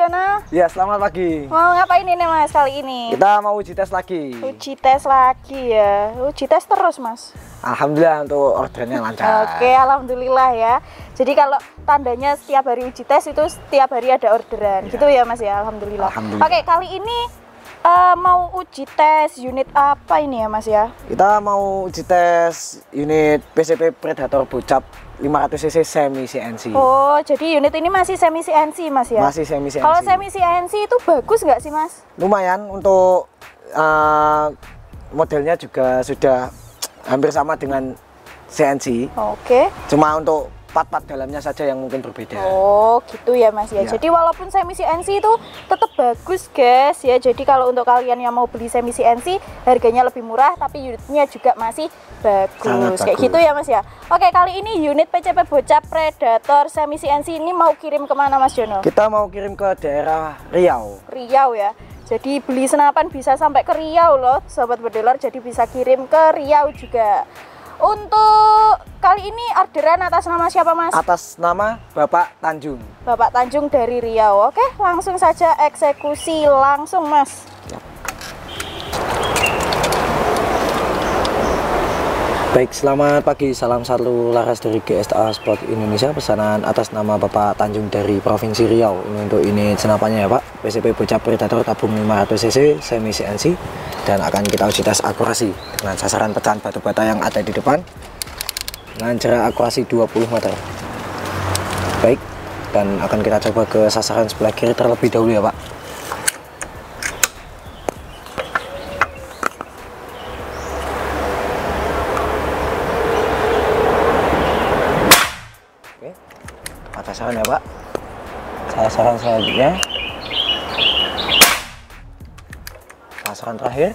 Jono. Ya, selamat pagi. Mau ngapain ini Mas kali ini? Kita mau uji tes lagi. Uji tes lagi ya. Uji tes terus Mas. Alhamdulillah untuk ordernya lancar. Oke, alhamdulillah ya. Jadi kalau tandanya setiap hari uji tes itu setiap hari ada orderan, gitu ya Mas ya. Alhamdulillah. Oke, kali ini mau uji tes unit apa ini ya Mas ya? Kita mau uji tes unit PCP Predator Bocap 500cc semi CNC. Oh, jadi unit ini masih semi CNC Mas ya? Masih semi CNC. Kalau semi CNC itu bagus nggak sih Mas? Lumayan untuk modelnya juga sudah hampir sama dengan CNC. Oke. Cuma untuk part-part dalamnya saja yang mungkin berbeda. Oh, gitu ya Mas ya. Ya. Jadi walaupun semi CNC itu tetap bagus guys ya. Jadi kalau untuk kalian yang mau beli semi CNC harganya lebih murah tapi unitnya juga masih bagus. Kayak gitu ya Mas ya. Oke, kali ini unit PCP Bocap Predator semi CNC ini mau kirim kemana Mas Jono? Kita mau kirim ke daerah Riau. Riau ya. Jadi beli senapan bisa sampai ke Riau loh Sobat Bediler. Jadi bisa kirim ke Riau juga. Untuk kali ini orderan atas nama siapa Mas? Atas nama Bapak Tanjung. Bapak Tanjung dari Riau. Oke, langsung saja eksekusi langsung Mas. Baik, selamat pagi. Salam satu laras dari GSTA Sport Indonesia. Pesanan atas nama Bapak Tanjung dari Provinsi Riau. Ini untuk unit senapannya ya Pak. PCP Bocap Predator tabung 500cc semi CNC. Dan akan kita uji tes akurasi dengan sasaran pecahan batu bata yang ada di depan dengan jarak akurasi 20 meter. Baik, dan akan kita coba ke sasaran sebelah kiri terlebih dahulu ya Pak. Oke, sasaran ya Pak. Sasaran selanjutnya, sasaran terakhir.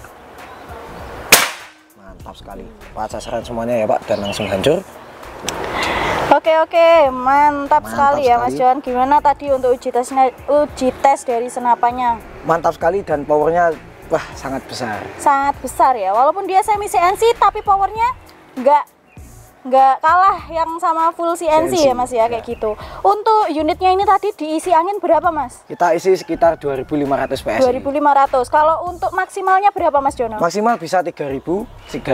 Mantap sekali. Pak, sasaran semuanya ya Pak, dan langsung hancur. Oke, mantap sekali ya Mas Johan. Gimana tadi untuk uji tes dari senapannya? Mantap sekali dan powernya wah sangat besar. Sangat besar ya. Walaupun dia semi CNC tapi powernya nggak kalah yang sama full CNC ya Mas ya, kayak gitu. Untuk unitnya ini tadi diisi angin berapa Mas? Kita isi sekitar 2500 PS. 2500. Kalau untuk maksimalnya berapa Mas Jono? Maksimal bisa 3000,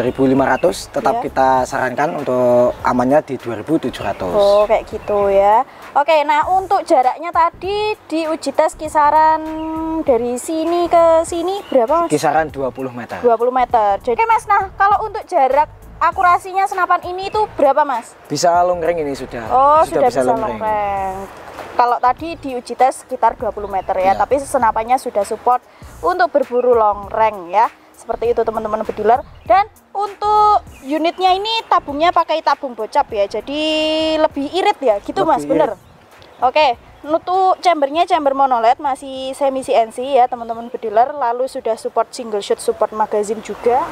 3500. Tetap kita sarankan untuk amannya di 2700. Oh, kayak gitu ya. Oke, nah untuk jaraknya tadi di uji tes kisaran dari sini ke sini berapa Mas? Kisaran 20 meter. 20 meter. Jadi Mas, nah kalau untuk jarak akurasinya senapan ini tuh berapa Mas? Bisa longreng ini sudah. Oh, sudah bisa longreng. Kalau tadi di uji tes sekitar 20 meter ya, tapi senapannya sudah support untuk berburu longreng ya. Seperti itu teman-teman bediler. Dan untuk unitnya ini tabungnya pakai tabung bocap ya. Jadi lebih irit ya, gitu Mas, bener? Oke, untuk chambernya chamber monoled masih semi CNC ya teman-teman bediler. Lalu sudah support single shot, support magazine juga.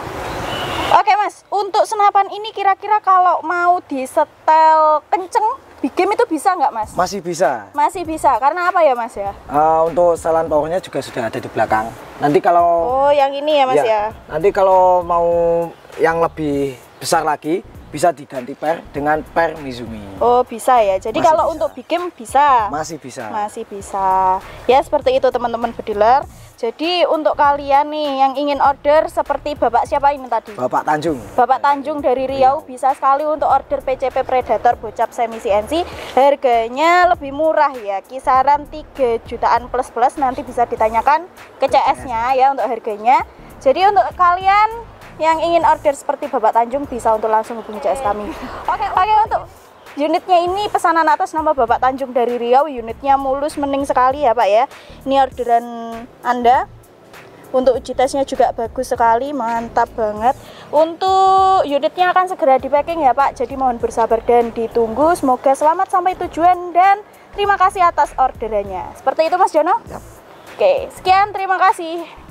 Oke Mas, untuk senapan ini kira-kira kalau mau disetel kenceng, big game itu bisa nggak Mas? Masih bisa. Masih bisa, karena apa ya Mas ya? Untuk setelan powernya juga sudah ada di belakang. Nanti kalau yang ini ya Mas ya? Nanti kalau mau yang lebih besar lagi, bisa diganti per dengan per Mizumi. Oh bisa ya, jadi kalau untuk big game bisa? Masih bisa. Masih bisa. Ya seperti itu teman-teman bediler. Jadi untuk kalian nih yang ingin order seperti Bapak siapa ini tadi? Bapak Tanjung. Bapak Tanjung dari Riau bisa sekali untuk order PCP Predator Bocap semi CNC. Harganya lebih murah ya, kisaran 3 jutaan plus nanti bisa ditanyakan ke CS-nya ya untuk harganya. Jadi untuk kalian yang ingin order seperti Bapak Tanjung bisa untuk langsung hubungi CS kami. Oke, untuk unitnya ini pesanan atas nama Bapak Tanjung dari Riau. Unitnya mulus mending sekali ya Pak ya. Ini orderan Anda. Untuk uji tesnya juga bagus sekali, mantap banget. Untuk unitnya akan segera di packing ya Pak. Jadi mohon bersabar dan ditunggu. Semoga selamat sampai tujuan dan terima kasih atas orderannya. Seperti itu Mas Jono. Oke, sekian, terima kasih.